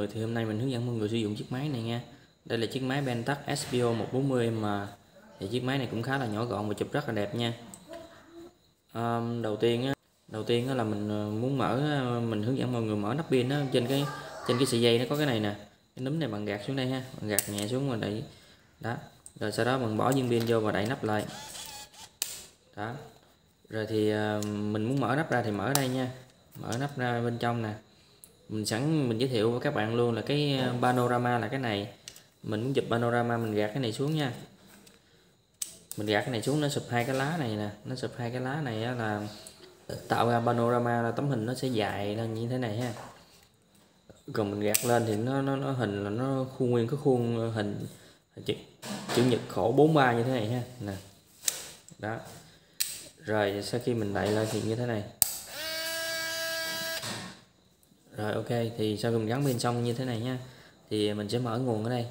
người, thì hôm nay mình hướng dẫn mọi người sử dụng chiếc máy này nha. Đây là chiếc máy Pentax SPO 140M. Thì chiếc máy này cũng khá là nhỏ gọn và chụp rất là đẹp nha. Đầu tiên là mình muốn mình hướng dẫn mọi người mở nắp pin đó. Trên cái sợi dây nó có cái này nè, cái núm này bạn gạt xuống đây ha, bạn gạt nhẹ xuống và đẩy đó, rồi sau đó bạn bỏ viên pin vô và đẩy nắp lại đó. Rồi thì mình muốn mở nắp ra thì mở ở đây nha, mở nắp ra bên trong nè. Mình giới thiệu với các bạn luôn là cái panorama là cái này. Mình muốn chụp panorama, mình gạt cái này xuống nha. Mình gạt cái này xuống, nó sụp hai cái lá này nè, nó sụp hai cái lá này là tạo ra panorama, là tấm hình nó sẽ dài lên như thế này ha. Còn mình gạt lên thì nó hình là nó nguyên cái khuôn hình chữ nhật khổ 43 như thế này ha nè. Đó. Rồi sau khi mình đậy lên thì như thế này. Rồi ok, thì sau khi mình gắn pin xong như thế này nha, thì mình sẽ mở nguồn ở đây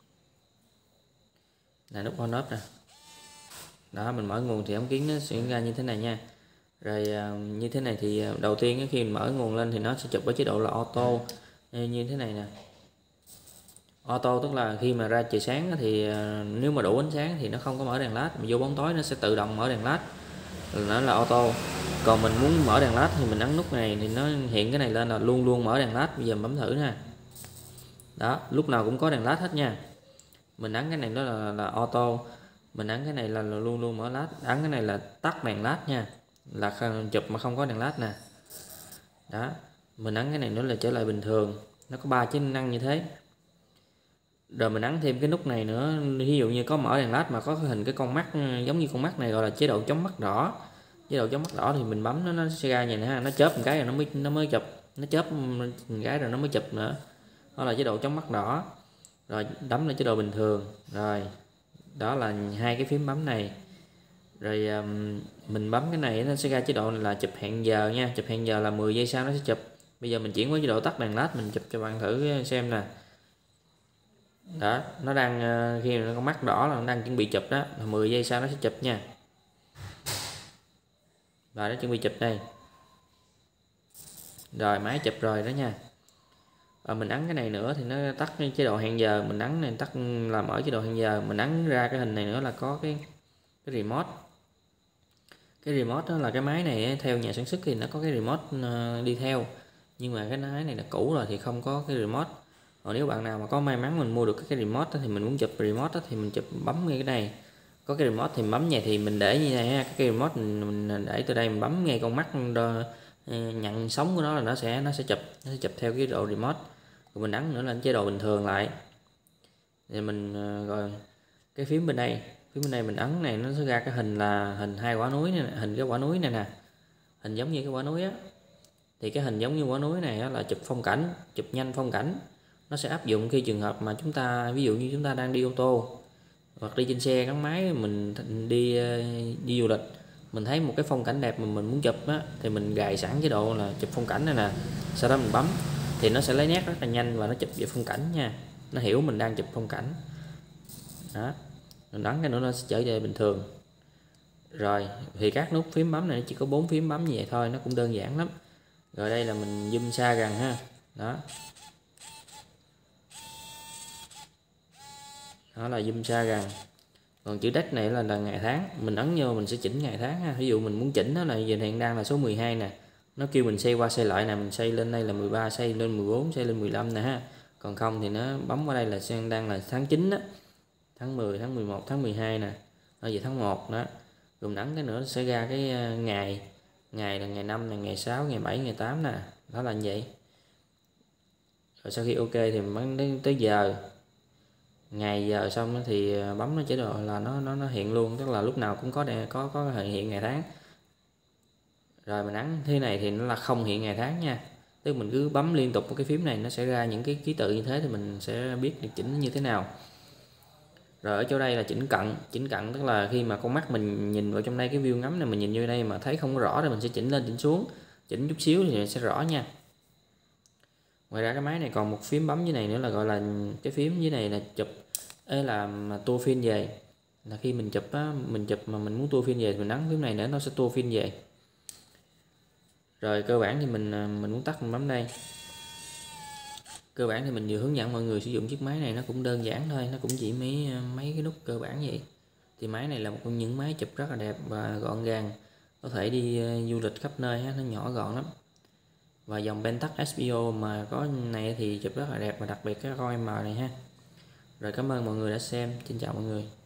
là nút on off nè. Đó, mình mở nguồn thì ống kiến nó sẽ ra như thế này nha. Rồi như thế này thì đầu tiên khi mình mở nguồn lên thì nó sẽ chụp ở chế độ là auto như thế này nè. Auto tức là khi mà ra trời sáng thì nếu mà đủ ánh sáng thì nó không có mở đèn led, mà vô bóng tối nó sẽ tự động mở đèn led, nó là auto. Còn mình muốn mở đèn led thì mình ấn nút này thì nó hiện cái này lên là luôn luôn mở đèn led. Bây giờ mình bấm thử nè. Đó, lúc nào cũng có đèn led hết nha. Mình ấn cái này đó là auto, mình ấn cái này là luôn luôn mở led, ấn cái này là tắt đèn led nha, là chụp mà không có đèn led nè. Đó, mình ấn cái này nữa là trở lại bình thường. Nó có 3 chức năng như thế. Rồi mình ấn thêm cái nút này nữa, ví dụ như có mở đèn led mà có cái hình cái con mắt giống như con mắt này, gọi là chế độ chống mắt đỏ. Chế độ chống mắt đỏ thì mình bấm nó sẽ ra vậy nè ha, nó chớp một cái rồi nó mới chụp, nó chớp một cái rồi nó mới chụp nữa. Đó là chế độ chống mắt đỏ. Rồi đấm lên chế độ bình thường. Rồi đó là hai cái phím bấm này. Rồi mình bấm cái này nó sẽ ra chế độ là chụp hẹn giờ nha. Chụp hẹn giờ là 10 giây sau nó sẽ chụp. Bây giờ mình chuyển qua chế độ tắt đèn led, mình chụp cho bạn thử xem nè. Đó, nó đang khi mà con mắt đỏ là nó đang chuẩn bị chụp đó, là 10 giây sau nó sẽ chụp nha. Rồi nó chuẩn bị chụp đây. Rồi máy chụp rồi đó nha. Mình ấn cái này nữa thì nó tắt chế độ hẹn giờ, mình ấn này tắt là mở chế độ hẹn giờ. Mình ấn ra cái hình này nữa là có cái remote. Cái remote đó là cái máy này theo nhà sản xuất thì nó có cái remote đi theo, nhưng mà cái máy này là cũ rồi thì không có cái remote. Còn nếu bạn nào mà có may mắn mình mua được cái remote đó, thì mình muốn chụp remote đó, thì mình chụp bấm ngay cái này. Có cái remote thì bấm vậy thì mình để như này ha. Cái remote mình để từ đây, mình bấm ngay con mắt nhận sóng của nó là nó sẽ chụp theo cái độ remote. Rồi mình ấn nữa là chế độ bình thường lại. Thì mình rồi cái phím bên đây mình ấn này, nó sẽ ra cái hình là hình hai quả núi này, hình cái quả núi này nè, hình giống như cái quả núi á. Thì cái hình giống như quả núi này là chụp phong cảnh, chụp nhanh phong cảnh. Nó sẽ áp dụng khi trường hợp mà chúng ta, ví dụ như chúng ta đang đi ô tô hoặc đi trên xe gắn máy, mình đi du lịch, mình thấy một cái phong cảnh đẹp mà mình muốn chụp á, thì mình gài sẵn chế độ là chụp phong cảnh này nè. Sau đó mình bấm thì nó sẽ lấy nét rất là nhanh và nó chụp về phong cảnh nha. Nó hiểu mình đang chụp phong cảnh. Đó, mình ấn cái nữa nó sẽ trở về bình thường. Rồi thì các nút phím bấm này chỉ có 4 phím bấm như vậy thôi, nó cũng đơn giản lắm. Rồi đây là mình zoom xa gần ha. Đó, đó là zoom xa gần. Còn chữ date này là ngày tháng, mình ấn vô mình sẽ chỉnh ngày tháng ha. Ví dụ mình muốn chỉnh đó là giờ hiện đang là số 12 nè, nó kêu mình xây qua xây lại nè, mình xây lên đây là 13, xây lên 14, xây lên 15 nè ha. Còn không thì nó bấm vào đây là đang là tháng 9 đó, tháng 10, tháng 11, tháng 12 nè, ở về tháng 1 đó. Rồi ấn cái nữa sẽ ra cái ngày là ngày 5 này, ngày 6, ngày 7, ngày 8 nè. Đó là như vậy. Rồi sau khi ok thì mình bấm tới giờ, ngày giờ xong thì bấm nó chế độ là nó hiện luôn, tức là lúc nào cũng có hiện ngày tháng. Rồi mình ấn thế này thì nó là không hiện ngày tháng nha. Tức mình cứ bấm liên tục cái phím này, nó sẽ ra những cái ký tự như thế thì mình sẽ biết được chỉnh như thế nào. Rồi ở chỗ đây là chỉnh cận tức là khi mà con mắt mình nhìn vào trong đây, cái view ngắm này mình nhìn vô đây mà thấy không có rõ thì mình sẽ chỉnh lên chỉnh xuống, chỉnh chút xíu thì sẽ rõ nha. Ngoài ra cái máy này còn một phím bấm dưới này nữa là gọi là cái phím dưới này là chụp ấy, là tua phim về. Là khi mình chụp á, mình chụp mà mình muốn tua phim về thì mình ấn phím này nữa, nó sẽ tua phim về. Rồi cơ bản thì mình muốn tắt mình bấm đây. Cơ bản thì mình vừa hướng dẫn mọi người sử dụng chiếc máy này, nó cũng đơn giản thôi, nó cũng chỉ mấy cái nút cơ bản vậy. Thì máy này là một trong những máy chụp rất là đẹp và gọn gàng, có thể đi du lịch khắp nơi ha, nó nhỏ gọn lắm. Và dòng Pentax SPO mà có này thì chụp rất là đẹp, và đặc biệt cái RAW M này ha. Rồi cảm ơn mọi người đã xem, xin chào mọi người.